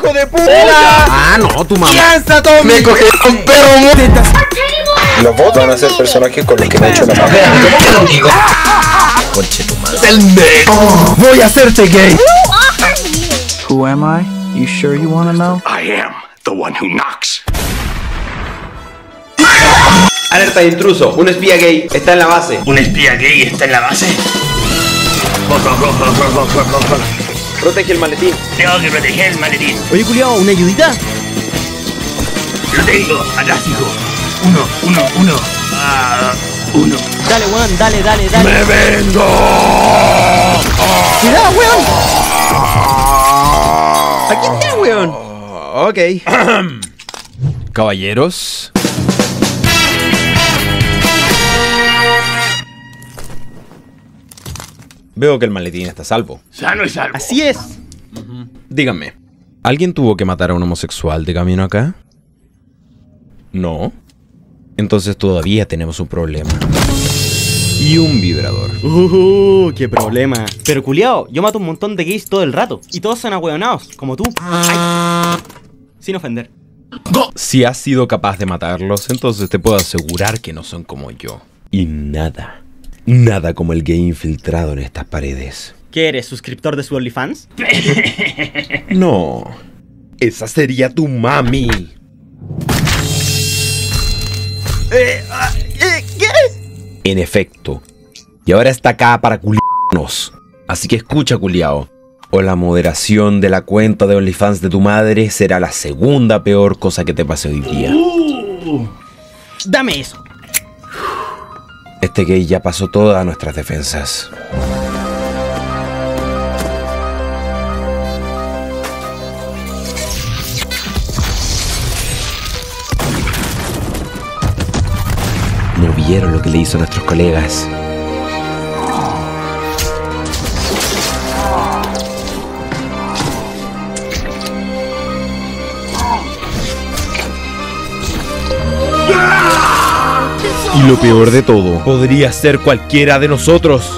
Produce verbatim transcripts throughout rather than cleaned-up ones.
hijo de puta! Ah, no, tu mamá. ¡Piensa, Tommy! Me cogieron perro muertas. Los bots van a ser personajes con los que me he hecho la madre. ¿Cómo que lo digo? Conche tu madre. ¡El negro! ¡Voy a hacerte gay! Who am I? You sure you wanna know? I am the one who knocks. Alerta de intruso, un espía gay está en la base. ¿Un espía gay está en la base? Protege el maletín. Tengo que proteger el maletín. Oye, culiao, ¿una ayudita? Lo tengo, atrás, hijo. Uno, uno, uno. Ah, uno. Dale, weón, dale, dale, dale. ¡Me vengo! ¡Cuidado, weón! ¡Aquí está, weón! Ok. Caballeros. Veo que el maletín está a salvo. Sano y salvo. Así es. Díganme, ¿alguien tuvo que matar a un homosexual de camino acá? No. Entonces todavía tenemos un problema. Y un vibrador. Uh, qué problema. Pero culiao, yo mato un montón de gays todo el rato. Y todos son ahueonados, como tú. Ay. Sin ofender. Si has sido capaz de matarlos, entonces te puedo asegurar que no son como yo. Y nada, nada como el gay infiltrado en estas paredes. ¿Qué eres, suscriptor de su OnlyFans? No, esa sería tu mami. Eh, eh, ¿Qué? En efecto. Y ahora está acá para culiarnos. Así que escucha, culiao. O la moderación de la cuenta de OnlyFans de tu madre será la segunda peor cosa que te pase hoy día. Uh, dame eso. Este gay ya pasó todas nuestras defensas. ¿No vieron lo que le hizo a nuestros colegas? Y lo peor de todo, podría ser cualquiera de nosotros.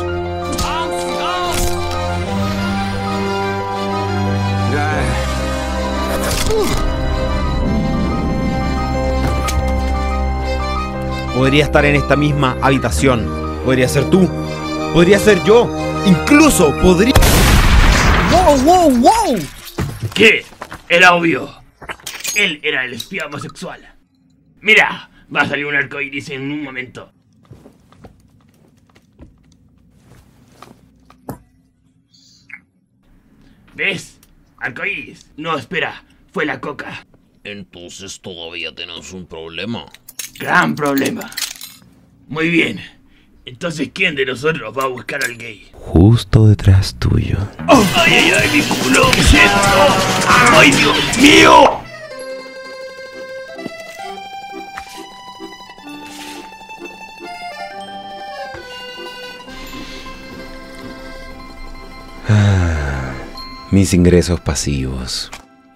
Podría estar en esta misma habitación. Podría ser tú. Podría ser yo. Incluso podría... ¡Wow, wow, wow! ¿Qué? Era obvio. Él era el espía homosexual. Mira, va a salir un arcoíris en un momento. ¿Ves? Arcoíris. No, espera. Fue la coca. Entonces todavía tenemos un problema. Gran problema. Muy bien. Entonces, ¿quién de nosotros va a buscar al gay? Justo detrás tuyo. ¡Oh! ¡Ay, ay, ay! ¡Mi culo! ¿Qué es esto? ¡Ay, Dios mío! Ah, mis ingresos pasivos.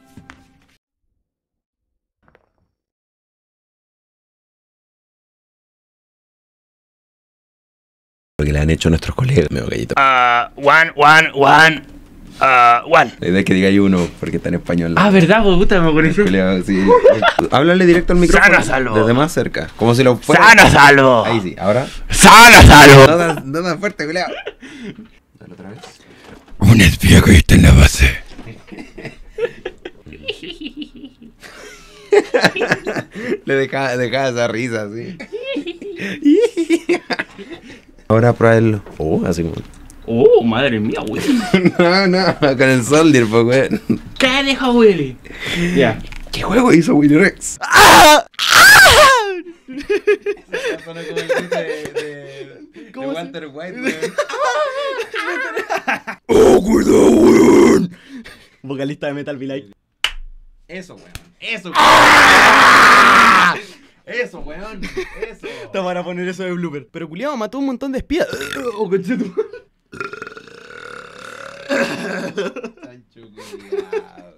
Lo que le han hecho a nuestros colegas, me gallito. Ah, uh, one, one, one. Ah, uh, one. La idea es que diga ahí uno, porque está en español. Ah, ¿verdad? Pues, puta, me acuerdo. Sí. Háblale directo al micrófono. Sana, salvo. Desde más cerca. Como si lo fuera. ¡Sana, salvo! Ahí sí, ahora. ¡Sana, salvo! No das, no das fuerte, culiao. Dale otra vez. Un espía que está en la base. Le dejaba, dejaba esa risa, sí. Ahora pruébalo. Oh, así como. Oh, madre mía, güey. No, no, con el Soldier, pues, güey. ¿Qué deja, Willy? Ya. ¿Qué juego hizo Willy Rex? ¡Ah! ¡Ah! Esa suena como el grito de, de, de Walter White, güey. ¡Oh, cuidado, weón! Vocalista de Metal Belay. Eso, weón. Eso, weón. ¡Ah! Eso, weón. Eso. Te van a poner eso de blooper. Pero culiao mató un montón de espías. Oh, conchetu. Sancho, culiao,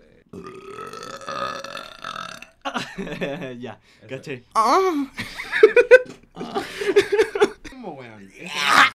weón. Ya, caché. Ah. ¿Cómo, weón?